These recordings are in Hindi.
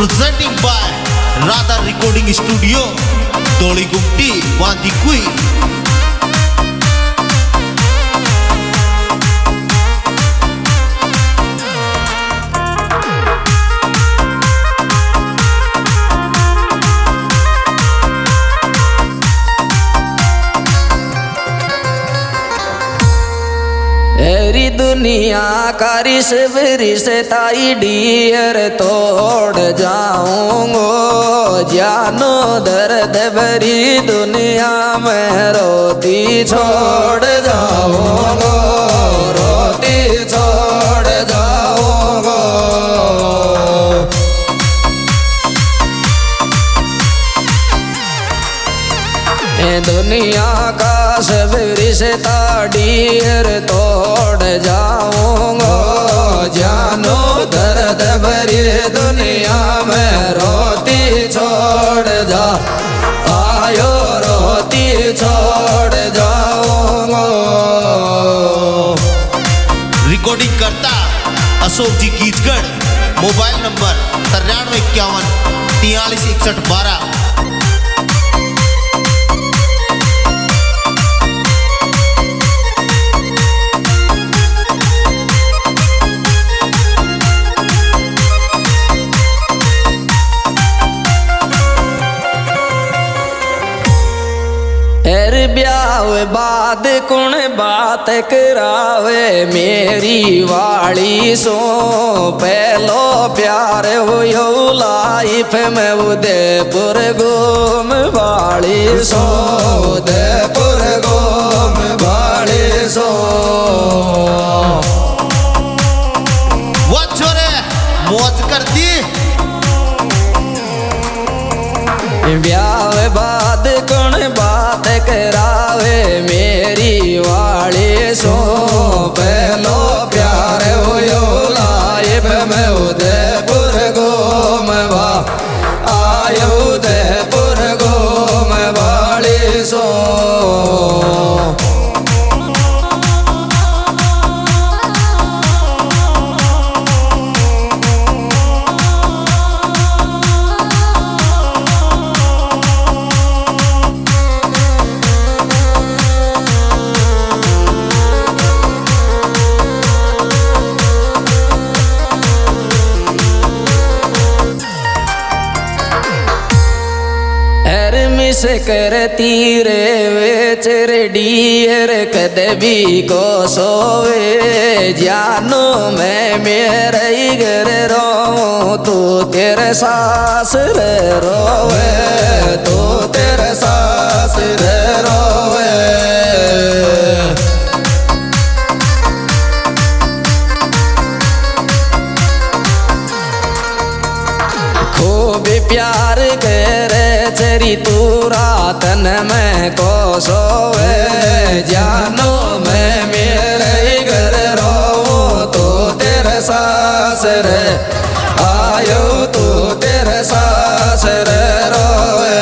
presenting by Radha Recording Studio, Doli Gumti, Wandikui. एरी दुनिया का रिश्ताई डियर तोड़ जाऊंगो, जानो दर्द भरी दुनिया में रोती छोड़ जाऊंगो, रोती छोड़ जाऊंगो। दुनिया का सब रिश्ता डियर तोड़ जाऊंगा, जानो दर्द भरी दुनिया में रोती छोड़ जा आयो, रोती छोड़ जाऊंगा। रिकॉर्डिंग करता अशोक जी कीचगढ़, मोबाइल नंबर 9351 436112। ब्याह बाद कुण बात करावे मेरी वाली सो, पहलो प्यार हुयो लाइफ में उदयपुर घूम वाली सो, उदयपुर घूम वाली सो। वो छोरे मौज करती ब्याह बाद कौन बात करावे मेरी वाली सो, पहलो प्यार हुयो लाइफ में उदयपुर घूमवा आयो, उदयपुर घूम वाली सो। से करती रे वेच रे डियर कदे भी को सोवे, जानो मैं मेरे घर रो तू तेरे सास रे रोवे, तू तेरे सास रे रोवे। खूब प्यार करे चरी तू रातन में को सोवे, जानो मैं मेरे घर रो तो तेरे सास रे आयो, तू तेरे सास रे रोवे।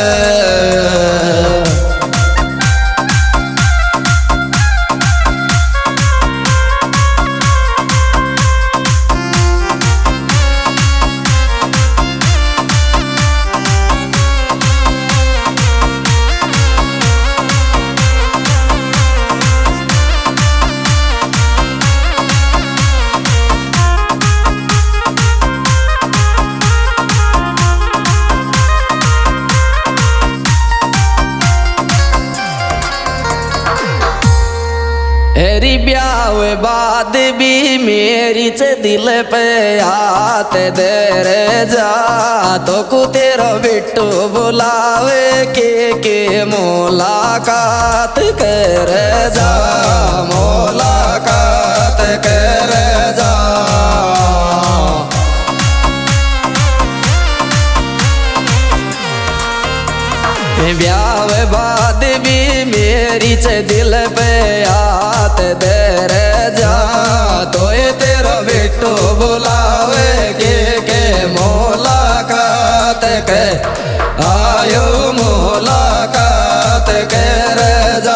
तेरी ब्याह बाद भी मेरी च दिल पे हाथ दे रे जा, तो को तेरा बिट्टू बुलावे के मुलाकात कर जा, मुलाकात कर जा। ब्याह बाद भी मेरी च दिल पे हाथ दे रे जा, तो ये तेरा बिट्टू बुलावे के मुलाकात के आयो, मुलाकात कर जा।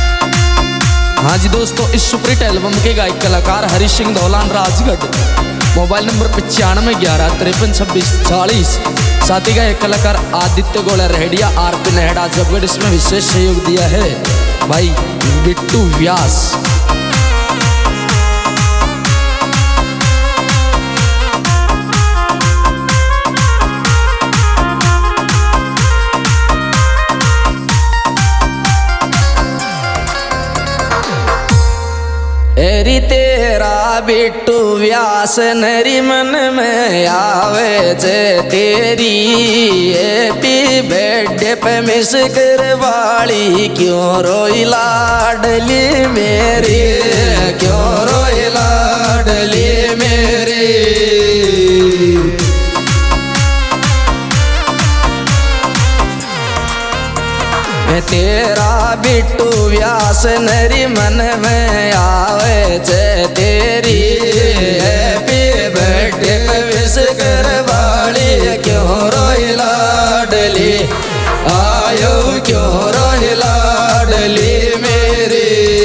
हाँ जी दोस्तों, इस सुपरहिट एल्बम के गायक कलाकार हरीश सिंह धौलान राजगढ़। Mobile number 9511532640। साथ ही एक कलाकार आदित्य गोला रेडिया आरपी नेहड़ा जबगढ़, इसमें विशेष सहयोग दिया है भाई बिट्टू व्यास। एरी तेरा बिट्टू व्यास नरी मन में आवे जे तेरी हैप्पी बर्थडे पे मिस कर वाली क्यों रोई लाडली मेरी, क्यों रोई लाडली मेरी। तेरा बिट्टू व्यास नरी मन में आवे जे तेरी हैप्पी बर्थडे पे विश कर वाली क्यों रोई लाडली, आयो क्यों रोई लाडली मेरी।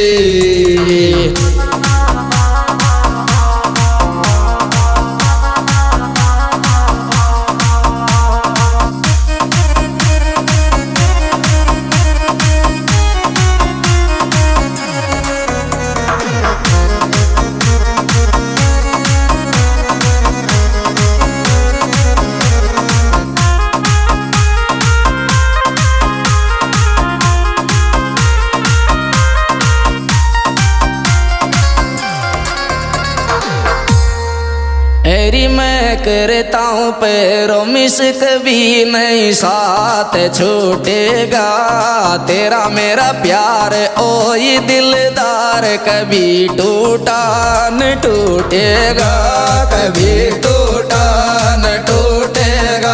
एरी मैं करता हूँ पैरों मिस कभी नहीं साथ छूटेगा, तेरा मेरा प्यार ओ ये दिलदार कभी टूटा न टूटेगा, कभी टूटा न टूटेगा।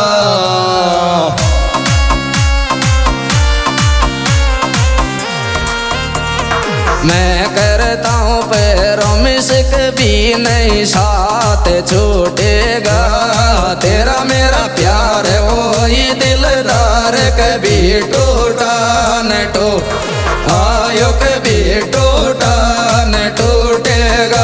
मैं करता हूँ पैरों में से कभी नहीं साथ छूटेगा, तेरा मेरा प्यार वो ये दिलदार कभी टूटा न आयो कभी टूटा न टूटेगा।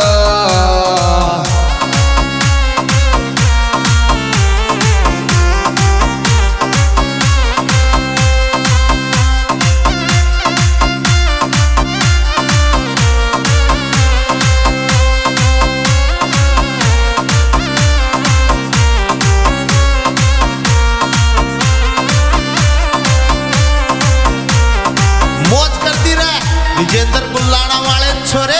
विजेंद्र बुल्लाना वाले छोरे।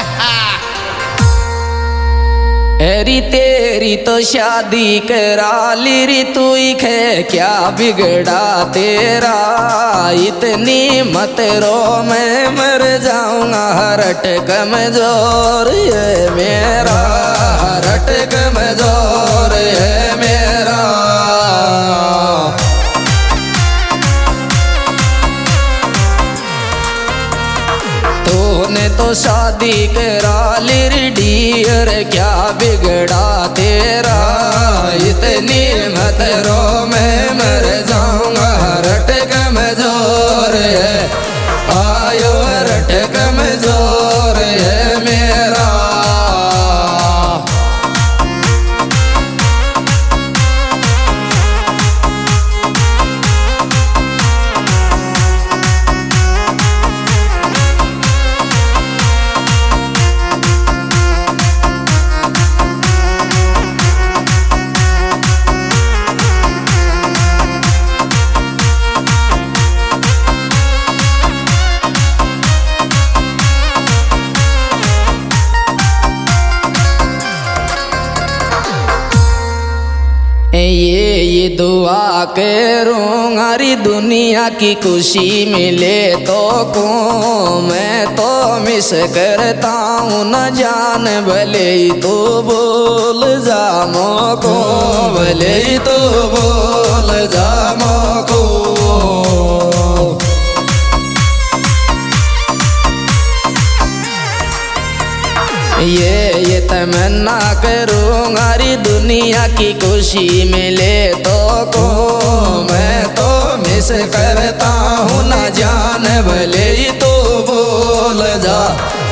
एरी तेरी तो शादी करा ली री तू है क्या बिगड़ा तेरा, इतनी मत रो मैं मर जाऊंगा हरट कमजोर ये मेरा, हरट कमजोर ये मेरा। तूने तो शादी करा ली डियर क्या बिगड़ा तेरा, इतनी मत रो मैं मर जाऊंगा हरट कमजोर है, आयो हरट कमजोर है मेरा। ये दुआ करूँ हरी दुनिया की खुशी मिले तो को, मैं तो मिस करता हूँ न जान भले ही तो बोल जा मोको, भले ही तो बोल जा मोको। ये तमन्ना करूँ हरी दुनिया की खुशी मिले तो को, मैं तो मिस करता हूँ न जान भले ही तो बोल जा